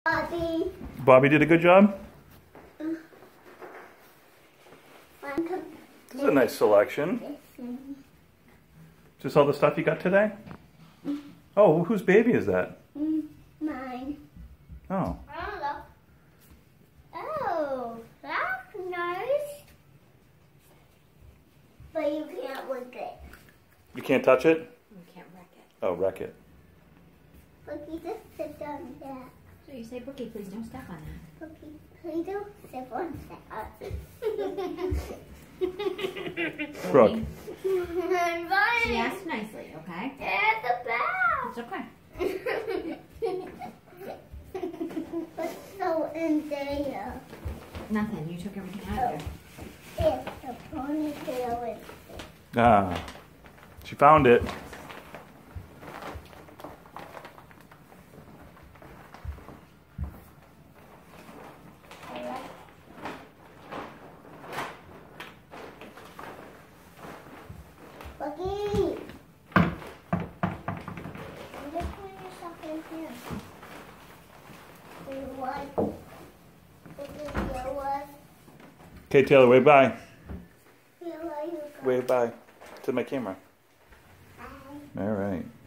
Bobby. Bobby did a good job? This is a nice selection. Is this all the stuff you got today? Oh, whose baby is that? Mine. Oh. Oh, that's nice. But you can't lick it. You can't touch it? You can't wreck it. Oh, wreck it. Look, you just sit on that. So you say, Brookie, please don't step on that. Look, please don't sit on that. Brooke. She asked nicely, okay? It's a bell. It's okay. What's so in there? Nothing. You took everything out of It's a ponytail. Ah. She found it. Lucky. Just put yourself in here. Okay, Taylor, wave bye. Feel like you Wave bye to my camera. got All right.